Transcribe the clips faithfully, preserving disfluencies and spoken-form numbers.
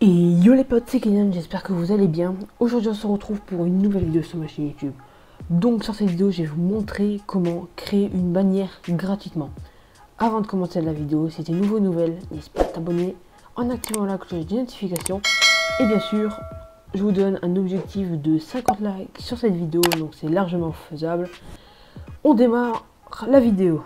Et yo les potes, c'est Kenyan, j'espère que vous allez bien. Aujourd'hui on se retrouve pour une nouvelle vidéo sur ma chaîne YouTube. Donc sur cette vidéo, je vais vous montrer comment créer une bannière gratuitement. Avant de commencer la vidéo, si t'es nouveau nouvelle, n'hésite pas à t'abonner en activant la cloche de notification. Et bien sûr, je vous donne un objectif de cinquante likes sur cette vidéo, donc c'est largement faisable. On démarre la vidéo.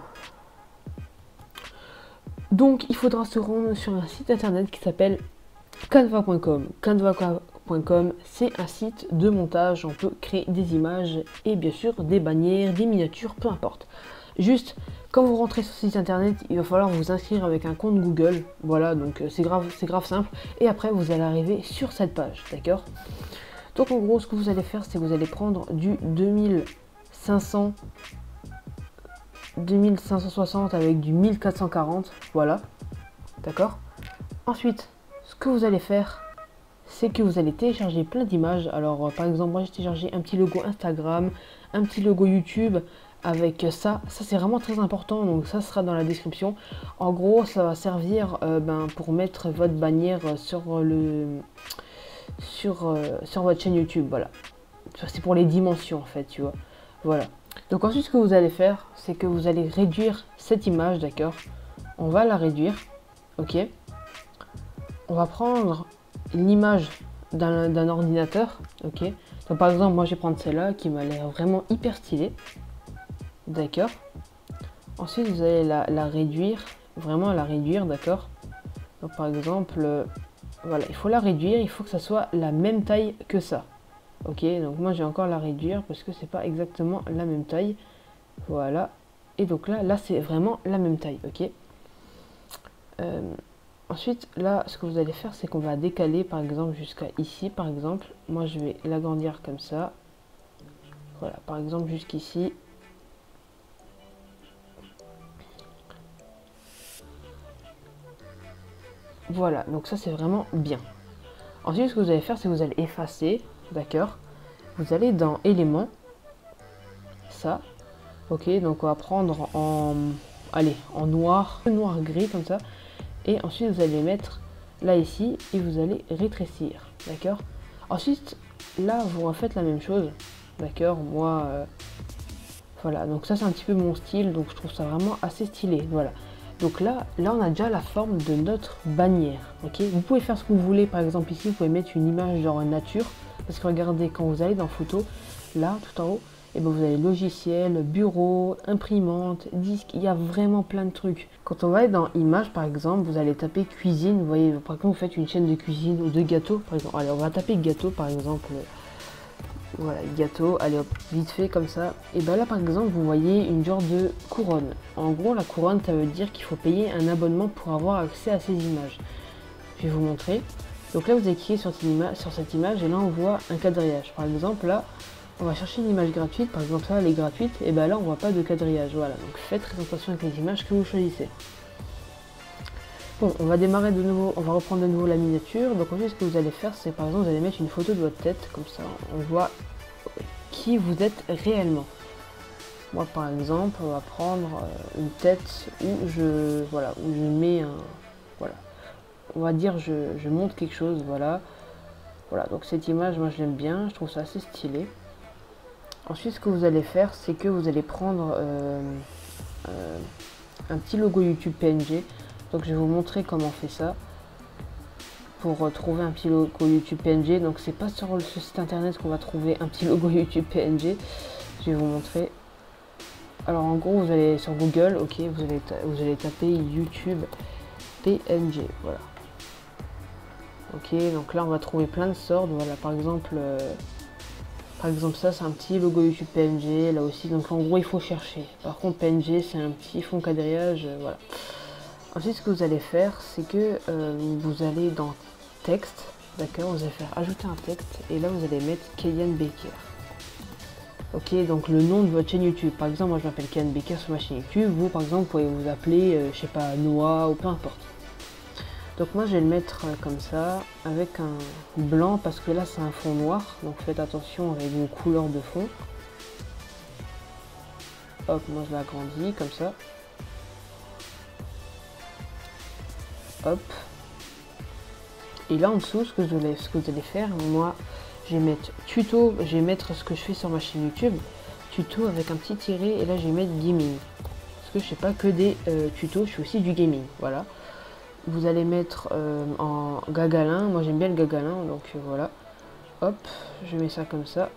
Donc il faudra se rendre sur un site internet qui s'appelle canva point com. canva point com, c'est un site de montage, on peut créer des images et bien sûr des bannières, des miniatures, peu importe. Juste, quand vous rentrez sur ce site internet, il va falloir vous inscrire avec un compte Google. Voilà, donc c'est grave, c'est grave simple. Et après, vous allez arriver sur cette page, d'accord? Donc en gros, ce que vous allez faire, c'est que vous allez prendre du deux mille cinq cents, deux mille cinq cent soixante avec du mille quatre cent quarante, voilà, d'accord? Ensuite, ce que vous allez faire, c'est que vous allez télécharger plein d'images. Alors euh, par exemple, moi j'ai téléchargé un petit logo Instagram, un petit logo YouTube avec ça. Ça c'est vraiment très important, donc ça sera dans la description. En gros, ça va servir euh, ben, pour mettre votre bannière sur le sur, euh, sur votre chaîne YouTube. Voilà, c'est pour les dimensions en fait, tu vois. Voilà. Donc ensuite, ce que vous allez faire, c'est que vous allez réduire cette image, d'accord? On va la réduire, ok? On va prendre l'image d'un ordinateur, ok? Donc par exemple, moi je vais prendre celle-là qui m'a l'air vraiment hyper stylée, d'accord? Ensuite, vous allez la, la réduire, vraiment la réduire, d'accord? Donc par exemple, euh, voilà, il faut la réduire, il faut que ça soit la même taille que ça, ok? Donc moi je vais encore la réduire parce que c'est pas exactement la même taille, voilà. Et donc là, là c'est vraiment la même taille, ok? Euh, Ensuite, là, ce que vous allez faire, c'est qu'on va décaler, par exemple, jusqu'à ici, par exemple. Moi, je vais l'agrandir comme ça. Voilà, par exemple, jusqu'ici. Voilà, donc ça, c'est vraiment bien. Ensuite, ce que vous allez faire, c'est que vous allez effacer, d'accord? Vous allez dans éléments, ça. Ok, donc on va prendre en, allez, en noir, noir gris, comme ça. Et ensuite, vous allez mettre là, ici, et vous allez rétrécir, d'accord? Ensuite, là, vous refaites la même chose, d'accord? Moi, euh, voilà, donc ça, c'est un petit peu mon style, donc je trouve ça vraiment assez stylé, voilà. Donc là, là, on a déjà la forme de notre bannière, ok? Vous pouvez faire ce que vous voulez, par exemple, ici, vous pouvez mettre une image genre nature, parce que regardez, quand vous allez dans photo, là, tout en haut, et ben vous avez logiciel, bureau, imprimante, disque, il y a vraiment plein de trucs. Quand on va aller dans images par exemple, vous allez taper cuisine, vous voyez, par exemple vous faites une chaîne de cuisine ou de gâteaux par exemple. Allez, on va taper gâteau par exemple, voilà, gâteau, allez hop, vite fait comme ça. Et ben là par exemple vous voyez une genre de couronne. En gros la couronne ça veut dire qu'il faut payer un abonnement pour avoir accès à ces images. Je vais vous montrer. Donc là vous allez cliquer sur cette image, sur cette image et là on voit un quadrillage. Par exemple là, on va chercher une image gratuite, par exemple là elle est gratuite, et ben là on voit pas de quadrillage, voilà, donc faites très attention avec les images que vous choisissez. Bon, on va démarrer de nouveau, on va reprendre de nouveau la miniature, donc ensuite ce que vous allez faire c'est par exemple vous allez mettre une photo de votre tête, comme ça on voit qui vous êtes réellement. Moi par exemple on va prendre une tête où je, voilà, où je mets un, voilà, on va dire je, je montre quelque chose, voilà. Voilà, donc cette image moi je l'aime bien, je trouve ça assez stylé. Ensuite, ce que vous allez faire, c'est que vous allez prendre euh, euh, un petit logo YouTube P N G. Donc, je vais vous montrer comment on fait ça pour trouver un petit logo YouTube P N G. Donc, c'est pas sur le site internet qu'on va trouver un petit logo YouTube P N G. Je vais vous montrer. Alors, en gros, vous allez sur Google, ok, vous allez, vous allez taper YouTube P N G. Voilà. Ok, donc là, on va trouver plein de sortes. Voilà, par exemple. Euh, Par exemple ça c'est un petit logo YouTube P N G là aussi, donc en gros il faut chercher. Par contre P N G c'est un petit fond quadrillage, euh, voilà. Ensuite ce que vous allez faire c'est que euh, vous allez dans texte, d'accord, vous allez faire ajouter un texte et là vous allez mettre Kenyan Baker. Ok, donc le nom de votre chaîne YouTube. Par exemple moi je m'appelle Kenyan Baker sur ma chaîne YouTube, vous par exemple vous pouvez vous appeler, euh, je sais pas, Noah ou peu importe. Donc moi je vais le mettre comme ça, avec un blanc, parce que là c'est un fond noir, donc faites attention avec vos couleurs de fond. Hop, moi je l'agrandis comme ça. Hop. Et là en dessous, ce que vous allez, ce que vous allez faire, moi je vais mettre tuto, je vais mettre ce que je fais sur ma chaîne YouTube, tuto avec un petit tiret, et là je vais mettre gaming. Parce que je fais pas que des euh, tutos, je fais aussi du gaming, voilà. Vous allez mettre euh, en gagalin, moi j'aime bien le gagalin, donc euh, voilà. Hop, je mets ça comme ça.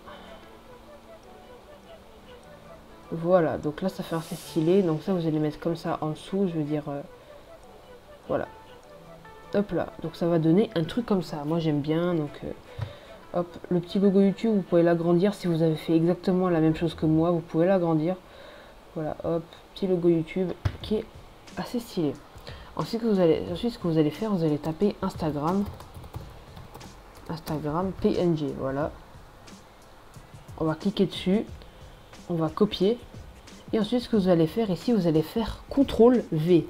Voilà, donc là ça fait assez stylé, donc ça vous allez mettre comme ça en dessous, je veux dire, euh, voilà. Hop là, donc ça va donner un truc comme ça, moi j'aime bien, donc euh, hop, le petit logo YouTube, vous pouvez l'agrandir si vous avez fait exactement la même chose que moi, vous pouvez l'agrandir. Voilà, hop, petit logo YouTube qui est assez stylé. Ensuite, que vous allez, ensuite, ce que vous allez faire, vous allez taper Instagram. Instagram P N G, voilà. On va cliquer dessus. On va copier. Et ensuite, ce que vous allez faire ici, vous allez faire contrôle V.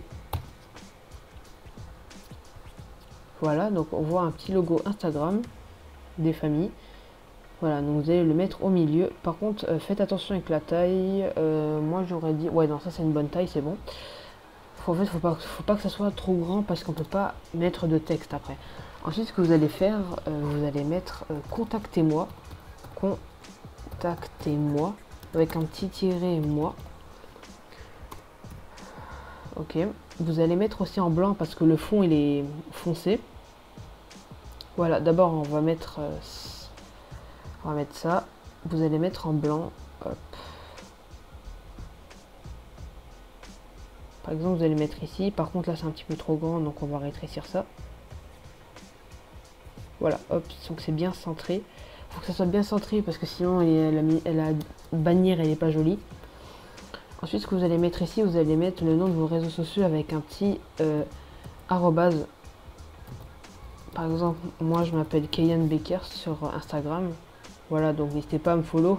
Voilà, donc on voit un petit logo Instagram des familles. Voilà, donc vous allez le mettre au milieu. Par contre, euh, faites attention avec la taille. Euh, moi, j'aurais dit... Ouais, non, ça, c'est une bonne taille, c'est bon. En fait, faut pas, faut pas que ça soit trop grand parce qu'on peut pas mettre de texte après. Ensuite, ce que vous allez faire, euh, vous allez mettre euh, contactez-moi, contactez-moi avec un petit tiret moi. Ok. Vous allez mettre aussi en blanc parce que le fond il est foncé. Voilà. D'abord, on va mettre, euh, on va mettre ça. Vous allez mettre en blanc. Hop. Par exemple, vous allez mettre ici. Par contre, là, c'est un petit peu trop grand, donc on va rétrécir ça. Voilà, hop, donc c'est bien centré. Il faut que ça soit bien centré parce que sinon, elle a, elle a bannière, elle n'est pas jolie. Ensuite, ce que vous allez mettre ici, vous allez mettre le nom de vos réseaux sociaux avec un petit euh, arrobase. Par exemple, moi, je m'appelle Kayan Becker sur Instagram. Voilà, donc n'hésitez pas à me follow.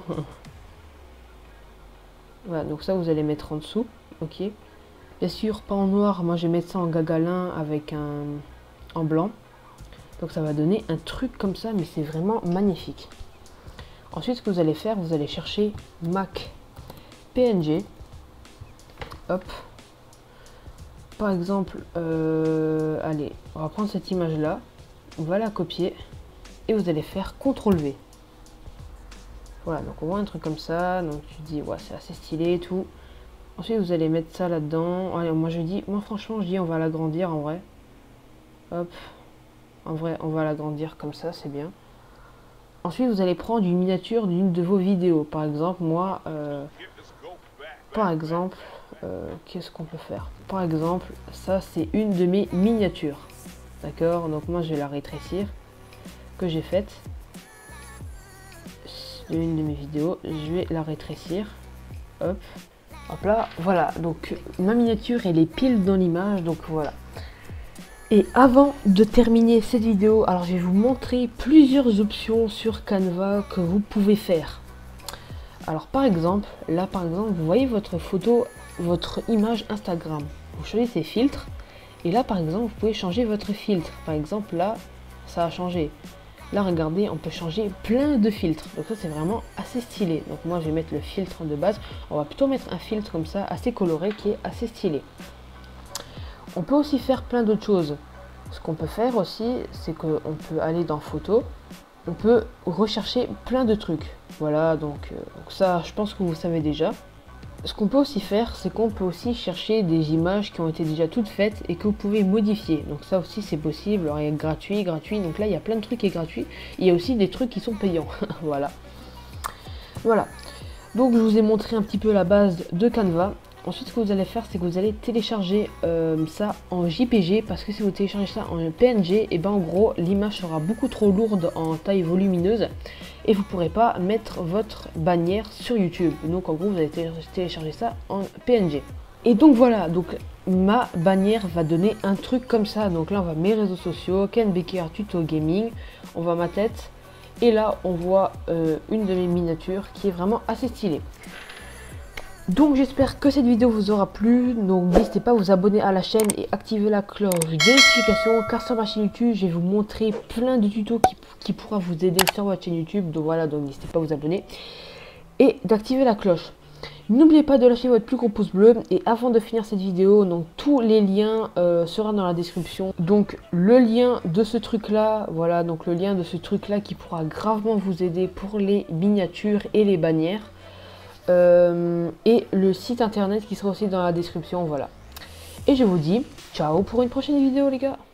Voilà, donc ça, vous allez mettre en dessous. Ok. Bien sûr, pas en noir, moi je vais mettre ça en gagalin avec un en blanc. Donc ça va donner un truc comme ça, mais c'est vraiment magnifique. Ensuite, ce que vous allez faire, vous allez chercher Mac P N G. Hop. Par exemple, euh, allez, on va prendre cette image-là, on va la copier et vous allez faire contrôle V. Voilà, donc on voit un truc comme ça, donc tu dis, ouais, c'est assez stylé et tout. Ensuite, vous allez mettre ça là-dedans. Allez, moi je dis, moi franchement, je dis, on va l'agrandir en vrai. Hop. En vrai, on va l'agrandir comme ça, c'est bien. Ensuite, vous allez prendre une miniature d'une de vos vidéos. Par exemple, moi, euh, par exemple, euh, qu'est-ce qu'on peut faire? Par exemple, ça, c'est une de mes miniatures. D'accord? Donc moi, je vais la rétrécir, que j'ai faite. Une de mes vidéos, je vais la rétrécir. Hop. Hop là, voilà, donc ma miniature elle est pile dans l'image, donc voilà. Et avant de terminer cette vidéo, alors je vais vous montrer plusieurs options sur Canva que vous pouvez faire. Alors par exemple, là par exemple, vous voyez votre photo, votre image Instagram. Vous choisissez filtre, et là par exemple, vous pouvez changer votre filtre. Par exemple là, ça a changé. Là, regardez, on peut changer plein de filtres. Donc ça, c'est vraiment assez stylé. Donc moi, je vais mettre le filtre de base. On va plutôt mettre un filtre comme ça, assez coloré, qui est assez stylé. On peut aussi faire plein d'autres choses. Ce qu'on peut faire aussi, c'est qu'on peut aller dans photos. On peut rechercher plein de trucs. Voilà, donc, euh, donc ça, je pense que vous savez déjà. Ce qu'on peut aussi faire, c'est qu'on peut aussi chercher des images qui ont été déjà toutes faites et que vous pouvez modifier. Donc ça aussi c'est possible. Alors il y a gratuit, gratuit. Donc là il y a plein de trucs qui sont gratuits. Il y a aussi des trucs qui sont payants. Voilà. Voilà. Donc je vous ai montré un petit peu la base de Canva. Ensuite ce que vous allez faire, c'est que vous allez télécharger euh, ça en J P G. Parce que si vous téléchargez ça en P N G, et ben en gros l'image sera beaucoup trop lourde en taille volumineuse. Et vous ne pourrez pas mettre votre bannière sur YouTube. Donc en gros vous allez télécharger ça en P N G. Et donc voilà, donc ma bannière va donner un truc comme ça. Donc là on voit mes réseaux sociaux, Ken Becker Tuto Gaming, on voit ma tête. Et là on voit euh, une de mes miniatures qui est vraiment assez stylée. Donc j'espère que cette vidéo vous aura plu. Donc n'hésitez pas à vous abonner à la chaîne et activer la cloche de notification, car sur ma chaîne YouTube je vais vous montrer plein de tutos qui, qui pourra vous aider sur votre chaîne YouTube. Donc voilà, donc n'hésitez pas à vous abonner et d'activer la cloche. N'oubliez pas de lâcher votre plus gros pouce bleu. Et avant de finir cette vidéo, donc tous les liens euh, seront dans la description. Donc le lien de ce truc là, voilà, donc le lien de ce truc là qui pourra gravement vous aider pour les miniatures et les bannières. Euh, et le site internet qui sera aussi dans la description, voilà. Et je vous dis ciao pour une prochaine vidéo les gars.